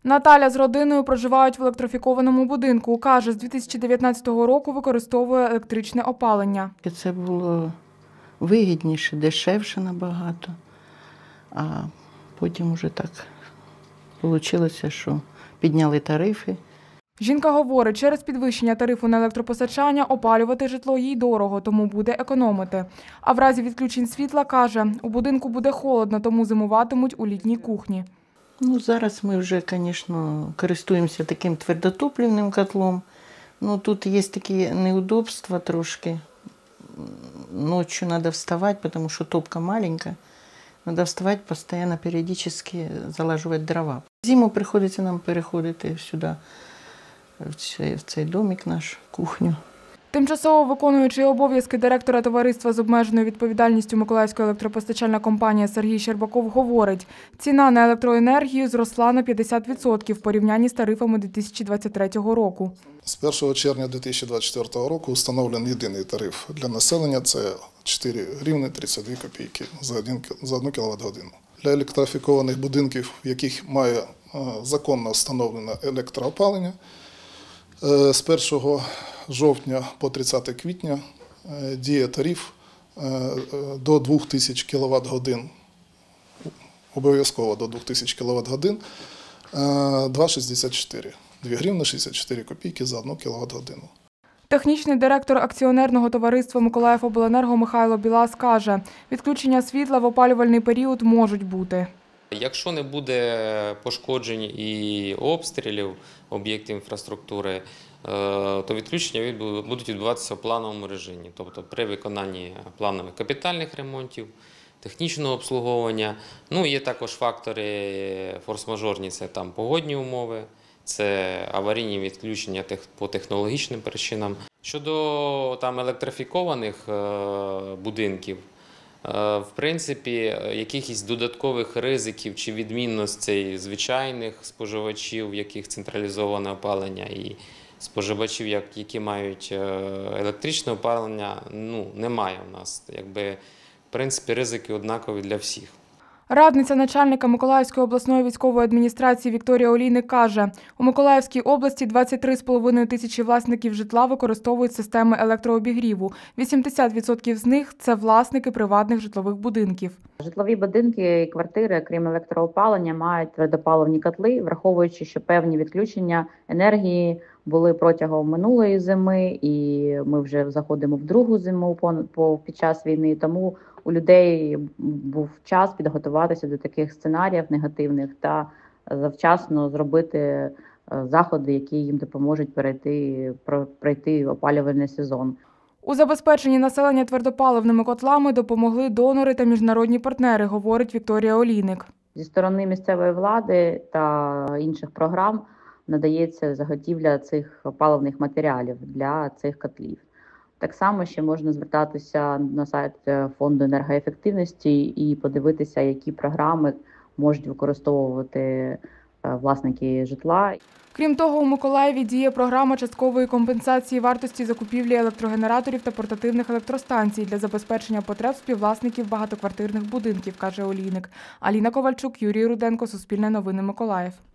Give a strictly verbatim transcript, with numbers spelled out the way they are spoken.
Наталя з родиною проживають в електрифікованому будинку. Каже, з дві тисячі дев'ятнадцятого року використовує електричне опалення. Це було вигідніше, дешевше набагато, а потім вже так вийшло, що підняли тарифи. Жінка говорить, через підвищення тарифу на електропостачання опалювати житло їй дорого, тому буде економити. А в разі відключень світла, каже, у будинку буде холодно, тому зимуватимуть у літній кухні. Ну, зараз ми вже, звісно, користуємося таким твердотопливним котлом. Ну, тут є такі неудобства трошки. Ночью надо вставать, потому что топка маленькая. Надо вставать постоянно, периодически залаживать дрова. Зиму приходится нам переходити сюди, в цей, в цей домик наш, кухню. Тимчасово виконуючий обов'язки директора товариства з обмеженою відповідальністю Миколаївська електропостачальна компанія Сергій Щербаков говорить, ціна на електроенергію зросла на п'ятдесят відсотків в порівнянні з тарифами дві тисячі двадцять третього року. З першого червня дві тисячі двадцять четвертого року встановлений єдиний тариф для населення – це чотири гривні тридцять дві копійки за одну кіловат-годину. Для електрифікованих будинків, в яких має законно встановлене електроопалення, з першого жовтня по тридцяте квітня діє тариф до двох тисяч кіловат-годин, обов'язково до двох тисяч кіловат-годин, два шістдесят чотири. дві гривні шістдесят чотири копійки за одну кіловат-годину. Технічний директор акціонерного товариства «Миколаївобленерго» Михайло Білас каже, відключення світла в опалювальний період можуть бути. Якщо не буде пошкоджень і обстрілів об'єктів інфраструктури, то відключення будуть відбуватися в плановому режимі, тобто при виконанні планових капітальних ремонтів, технічного обслуговування. Ну, є також фактори форс-мажорні, це там погодні умови, це аварійні відключення по технологічним причинам. Щодо там електрифікованих будинків, в принципі, якихось додаткових ризиків чи відмінностей звичайних споживачів, в яких централізоване опалення, і споживачів, які мають електричне опалення, ну, немає у нас. Якби, в принципі, ризики однакові для всіх. Радниця начальника Миколаївської обласної військової адміністрації Вікторія Олійник каже, у Миколаївській області двадцять три з половиною тисячі власників житла використовують системи електрообігріву. вісімдесят відсотків з них – це власники приватних житлових будинків. Житлові будинки і квартири, крім електроопалення, мають твердопаливні котли, враховуючи, що певні відключення енергії були протягом минулої зими, і ми вже заходимо в другу зиму під час війни, тому у людей був час підготуватися до таких сценаріїв негативних та завчасно зробити заходи, які їм допоможуть перейти, пройти опалювальний сезон. У забезпеченні населення твердопаливними котлами допомогли донори та міжнародні партнери, говорить Вікторія Олійник. Зі сторони місцевої влади та інших програм надається заготівля цих паливних матеріалів для цих котлів. Так само ще можна звертатися на сайт Фонду енергоефективності і подивитися, які програми можуть використовувати власники житла. Крім того, у Миколаєві діє програма часткової компенсації вартості закупівлі електрогенераторів та портативних електростанцій для забезпечення потреб співвласників багатоквартирних будинків, каже Олійник. Аліна Ковальчук, Юрій Руденко, Суспільне новини, Миколаїв.